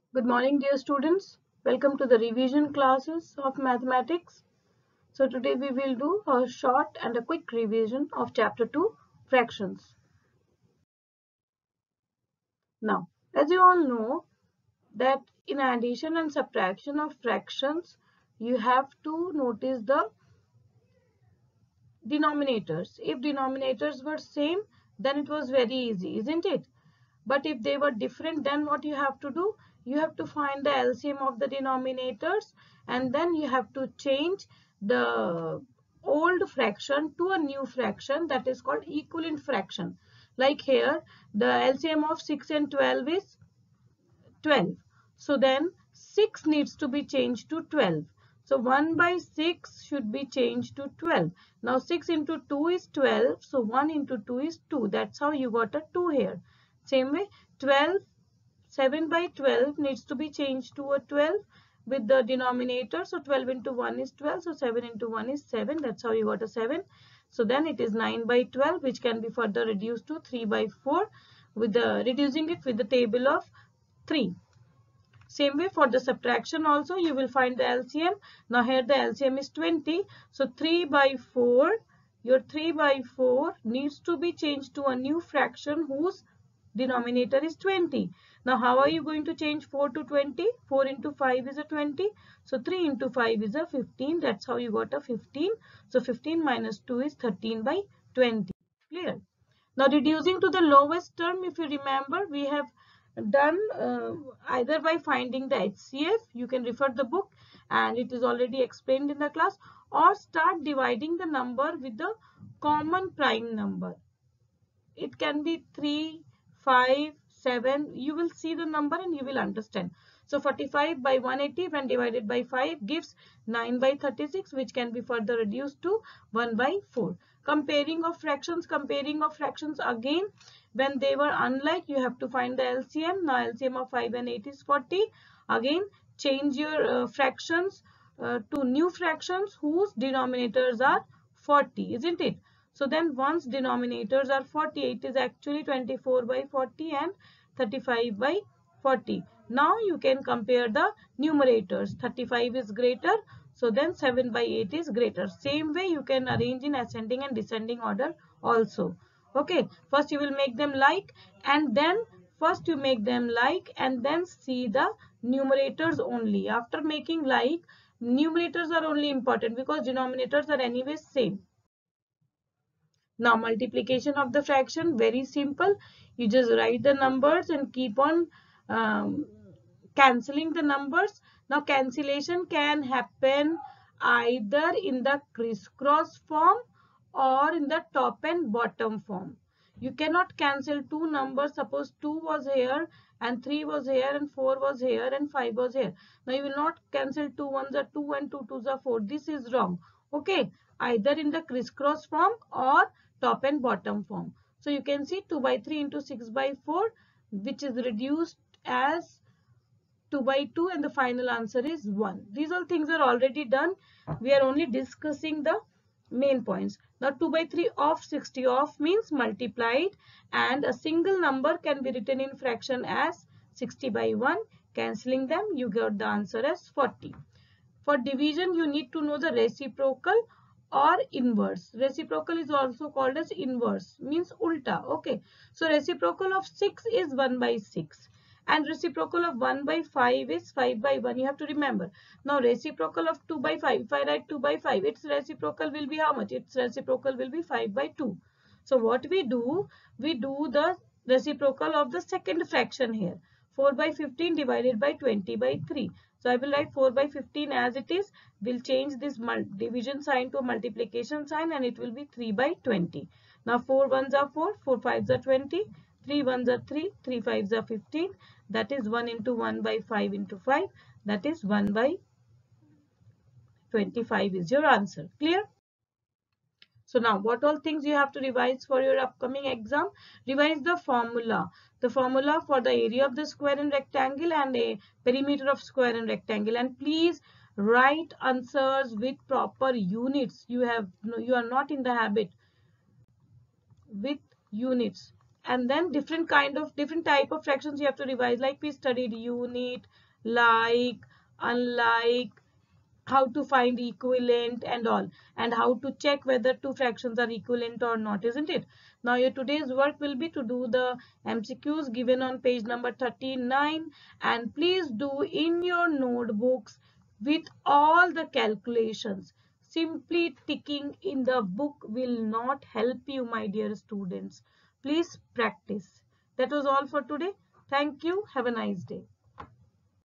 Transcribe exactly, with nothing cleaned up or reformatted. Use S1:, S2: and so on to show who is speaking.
S1: Good morning, dear students. Welcome to the revision classes of mathematics. So today we will do a short and a quick revision of chapter two, fractions. Now, as you all know that in addition and subtraction of fractions, you have to notice the denominators. If denominators were same, then it was very easy, isn't it? But if they were different, then what you have to do? You have to find the L C M of the denominators, and then you have to change the old fraction to a new fraction that is called equivalent fraction. Like here, the L C M of six and twelve is twelve. So then six needs to be changed to twelve. So one by six should be changed to twelve. Now six into two is twelve. So one into two is two. That's how you got a two here. Same way, twelve, seven by twelve needs to be changed to a twelve with the denominator. So twelve into one is twelve. So seven into one is seven. That's how you got a seven. So then it is nine by twelve, which can be further reduced to three by four with the reducing it with the table of three. Same way for the subtraction also, you will find the L C M. Now here the L C M is twenty. So three by four, your three by four needs to be changed to a new fraction whose denominator is twenty. Now how are you going to change four to twenty? four into five is a twenty. So three into five is a fifteen. That's how you got a fifteen. So fifteen minus two is thirteen by twenty. Clear? Now reducing to the lowest term, if you remember, we have done uh, either by finding the H C F, you can refer the book and it is already explained in the class, or start dividing the number with the common prime number. It can be three, five, seven. You will see the number and you will understand. So forty-five by one hundred eighty when divided by five gives nine by thirty-six, which can be further reduced to one by four. Comparing of fractions, comparing of fractions again, when they were unlike, you have to find the L C M. Now L C M of five and eight is forty. Again, change your uh, fractions uh, to new fractions whose denominators are forty, isn't it? So then once denominators are forty, it is actually twenty-four by forty and thirty-five by forty. Now you can compare the numerators. thirty-five is greater, so then seven by eight is greater. Same way you can arrange in ascending and descending order also. Okay, first you will make them like, and then first you make them like and then see the numerators only. After making like, numerators are only important because denominators are anyway same. Now multiplication of the fraction, very simple. You just write the numbers and keep on um, cancelling the numbers. Now cancellation can happen either in the crisscross form or in the top and bottom form. You cannot cancel two numbers. Suppose two was here and three was here and four was here and five was here. Now you will not cancel two ones are two and two twos are four. This is wrong. Okay, either in the crisscross form or top and bottom form. So you can see two by three into six by four, which is reduced as two by two, and the final answer is one. These all things are already done. We are only discussing the main points. Now two by three of sixty of means multiplied, and a single number can be written in fraction as sixty by one. Cancelling them, you get the answer as forty. For division, you need to know the reciprocal or inverse. Reciprocal is also called as inverse, means ulta. Okay, so reciprocal of six is one by six and reciprocal of one by five is five by one. You have to remember. Now reciprocal of two by five, if I write two by five, its reciprocal will be how much? Its reciprocal will be five by two. So what we do, we do the reciprocal of the second fraction here. four by fifteen divided by twenty by three. So I will write four by fifteen as it is. We'll change this division sign to a multiplication sign and it will be three by twenty. Now four ones are four, four fives are twenty, three ones are three, three fives are fifteen. That is one into one by five into five. That is one by twenty-five is your answer. Clear? So now what all things you have to revise for your upcoming exam? Revise the formula. The formula for the area of the square and rectangle and a perimeter of square and rectangle. And please write answers with proper units. You have you are not in the habit with units. and then different kind of different type of fractions you have to revise, like we studied unit, like, unlike, how to find equivalent and all, and how to check whether two fractions are equivalent or not, isn't it? Now your today's work will be to do the M C Qs given on page number thirty-nine, and please do in your notebooks with all the calculations. Simply ticking in the book will not help you, my dear students. Please practice. That was all for today. Thank you. Have a nice day.